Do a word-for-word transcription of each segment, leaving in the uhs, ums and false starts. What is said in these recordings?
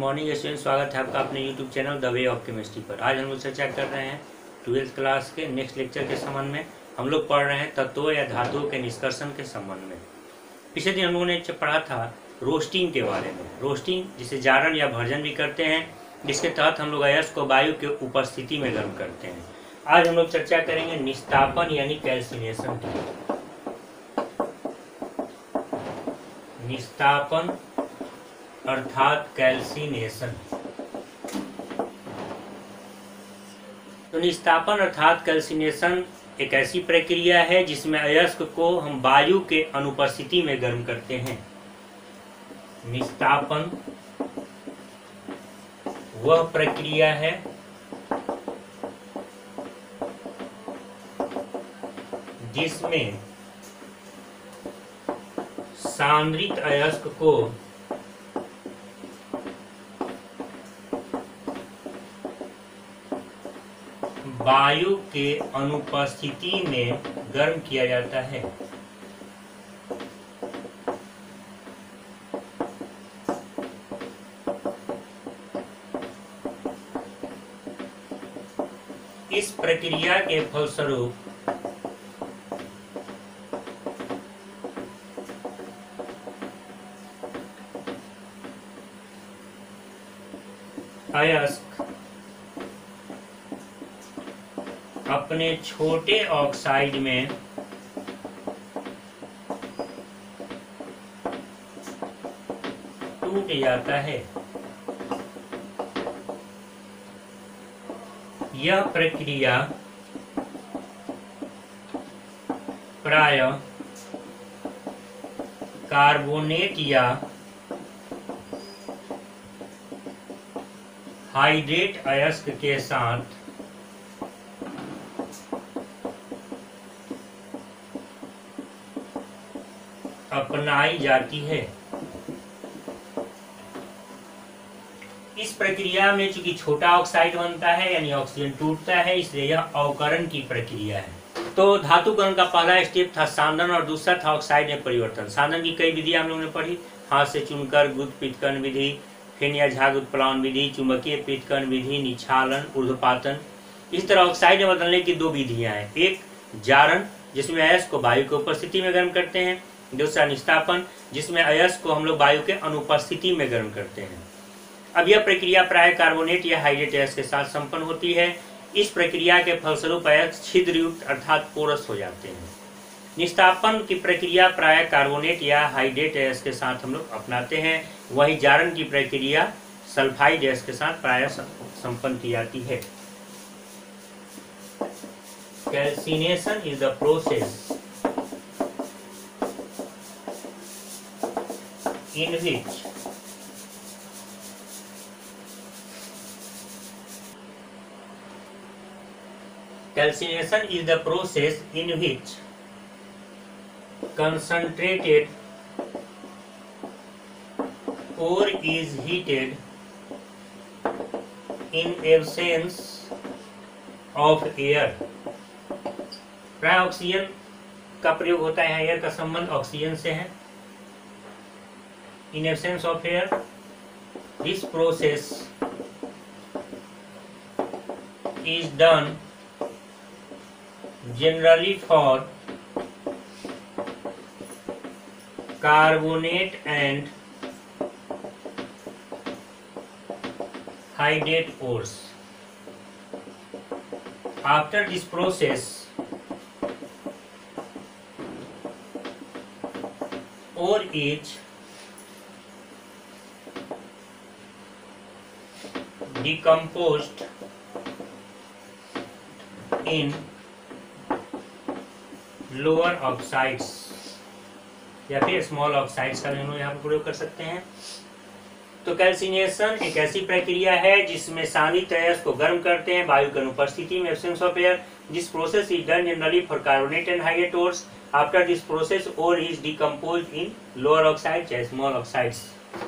Morning student, स्वागत है आपका अपने YouTube channel the way of chemistry पर। आज हम लोग चर्चा कर रहे हैं ट्वेल्थ क्लास के नेक्स्ट लेक्चर के संबंध में। हम लोग पढ़ रहे हैं तत्वों या धातुओं के निष्कर्षण के संबंध में। पिछले दिन हम लोगों ने पढ़ा था रोस्टिंग के बारे में। रोस्टिंग जिसे जारण या भर्जन भी करते हैं, जिसके तहत हम लोग अयस्क को वायु के उपस्थिति में गर्म करते हैं। आज हम लोग चर्चा करेंगे निस्तापन यानी कैल्सिनेशन की। निस्तापन अर्थात कैल्सिनेशन। तो निस्तापन अर्थात कैल्सिनेशन एक ऐसी प्रक्रिया है जिसमें अयस्क को हम वायु के अनुपस्थिति में गर्म करते हैं। निस्तापन वह प्रक्रिया है जिसमें सांद्रित अयस्क को वायु के अनुपस्थिति में गर्म किया जाता है। इस प्रक्रिया के फलस्वरूप अयस्क अपने छोटे ऑक्साइड में टूट जाता है। यह प्रक्रिया प्रायः कार्बोनेट या हाइड्रेट अयस्क के साथ अपनाई जाती है। इस प्रक्रिया में चूंकि छोटा ऑक्साइड बनता है यानी ऑक्सीजन टूटता है, इसलिए यह अवकरण की प्रक्रिया है। तो धातुकरण का पहला स्टेप था सांदन और दूसरा था ऑक्साइड में परिवर्तन। सांदन की कई विधियां हम लोगों ने पढ़ी। हाथ से चुनकर गुद पृथक्करण विधि, फिन या झाग उत्प्लावन विधि, चुंबकीय पृथक्करण विधि, निछालन, ऊर्ध्वपातन। इस तरह ऑक्साइड में बदलने की दो विधियां हैं। एक जारण जिसमें अयस्क को वायु की उपस्थिति में गर्म करते हैं। दूसरा निस्तापन जिसमें अयस्क को हम लोग वायु के अनुपस्थिति में गर्म करते हैं। अब यह प्रक्रिया प्राय कार्बोनेट या हाइड्रेट अयस्क के साथ संपन्न होती है। इस प्रक्रिया के फलस्वरूप अयस्क छिद्रयुक्त अर्थात पोरस हो जाते हैं। निस्तापन की प्रक्रिया प्राय कार्बोनेट या हाइड्रेट अयस्क के साथ हम लोग अपनाते हैं। वही जारण की प्रक्रिया सल्फाइड अयस्क के साथ प्राय संपन्न की जाती है। Calcination is the process in which calcination is the process in which concentrated ore is heated in absence of air। प्राय ऑक्सीजन का प्रयोग होता है। एयर का संबंध ऑक्सीजन से है। In absence of air, this process is done generally for carbonate and hydrate ores. After this process, ore is decomposed in lower oxides या फिर स्मॉल ऑक्साइड्स का भी हम लोग यहाँ पर प्रयोग कर सकते हैं। तो कैल्सिनेशन एक ऐसी प्रक्रिया है जिसमें सांद्रित अयस्क को गर्म करते हैं वायु की अनुपस्थिति में, absence of air. This process is done generally for carbonate and hydrate ores. After this process ore is decomposed in lower oxides या स्मॉल ऑक्साइड्स।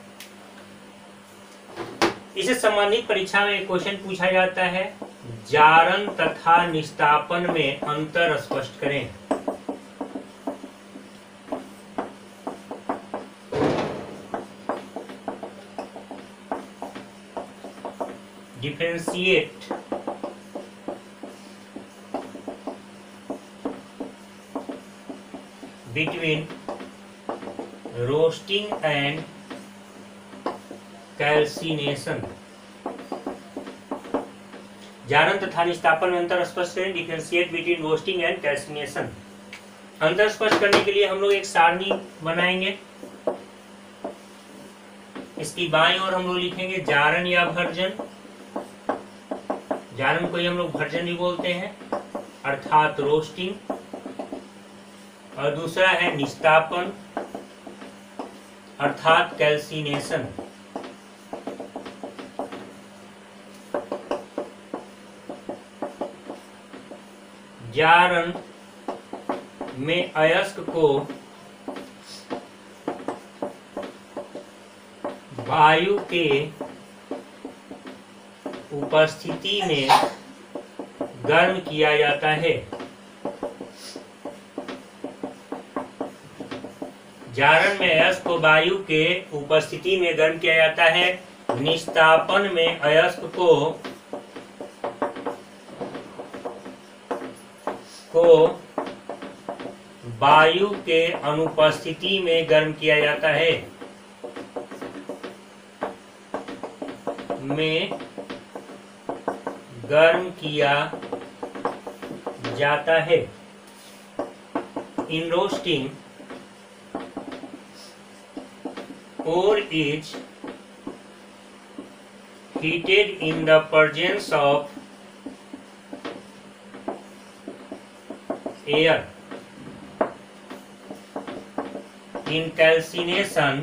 इसे संबंधित परीक्षा में एक क्वेश्चन पूछा जाता है, जारण तथा निस्तापन में अंतर स्पष्ट करें। Differentiate between roasting and calcination. जारण तथा निस्तापन में अंतर स्पष्ट करें। Differentiate between roasting and calcination. अंतर स्पष्ट करने के लिए हम लोग एक सारणी बनाएंगे। इसकी बाईं ओर हम लोग लिखेंगे जारण या भर्जन। जारण को ही हम लोग भर्जन भी बोलते हैं, अर्थात रोस्टिंग। और दूसरा है निस्तापन, अर्थात कैल्सिनेशन। जारण में अयस्क को वायु के उपस्थिति में गर्म किया जाता है। जारण में अयस्क को वायु के उपस्थिति में गर्म किया जाता है। निस्तापन में अयस्क को को वायु के अनुपस्थिति में गर्म किया जाता है में गर्म किया जाता है। In roasting ore is heated in the presence of air. In calcination,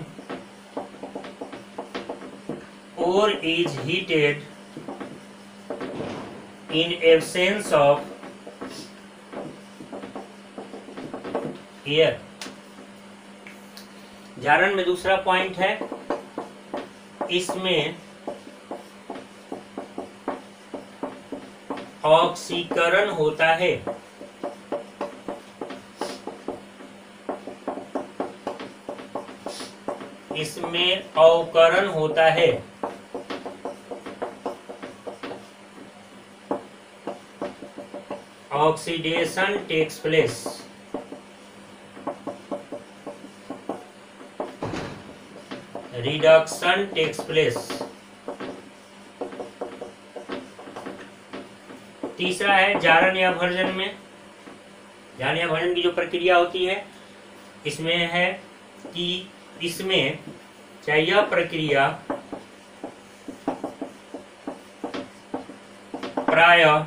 ore is heated in absence of air. जारण में दूसरा पॉइंट है, इसमें ऑक्सीकरण होता है। इसमें अवकरण होता है। Oxidation takes place. Reduction takes place. तीसरा है जारण या भर्जन में। जारण या भर्जन की जो प्रक्रिया होती है, इसमें है कि इसमें चाहे यह प्रक्रिया प्रायः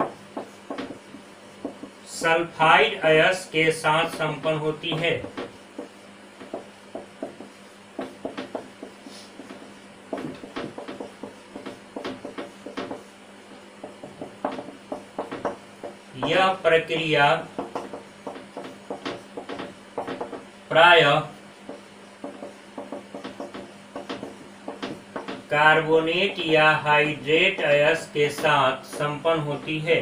सल्फाइड अयस्क के साथ संपन्न होती है। यह प्रक्रिया प्रायः कार्बोनेट या हाइड्रेट अयस्क के साथ संपन्न होती है।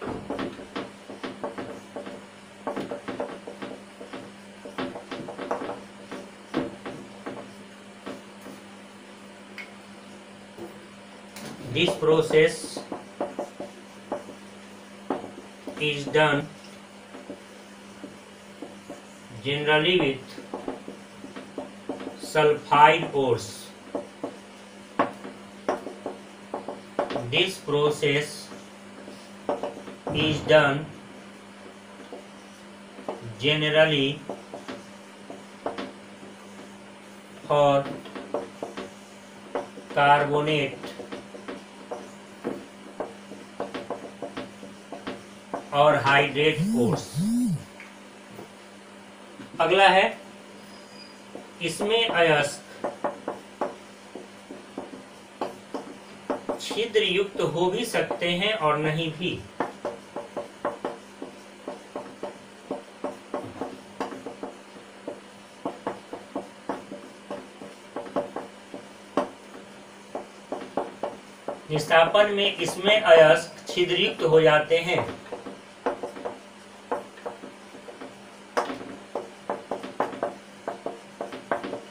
This process is done generally with sulfide ores. This process is done generally for carbonate और हाइड्रेट कोर्स। अगला है, इसमें अयस्क छिद्र युक्त हो भी सकते हैं और नहीं भी। निस्तापन में इसमें अयस्क छिद्रयुक्त हो जाते हैं।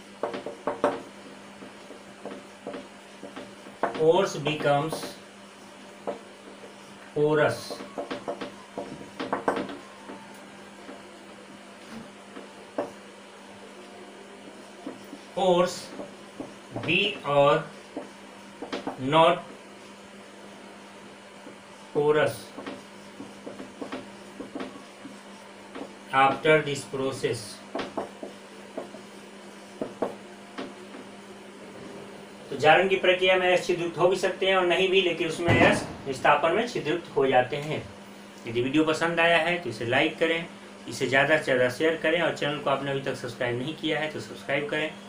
Ores becomes porous. pores be or not porous after this process। तो जारण की प्रक्रिया में रस छिद्रित हो भी सकते हैं और नहीं भी, लेकिन उसमें रस विस्थापन में छिद्रित हो जाते हैं। यदि वीडियो पसंद आया है तो इसे लाइक करें, इसे ज़्यादा से ज़्यादा शेयर करें और चैनल को आपने अभी तक सब्सक्राइब नहीं किया है तो सब्सक्राइब करें।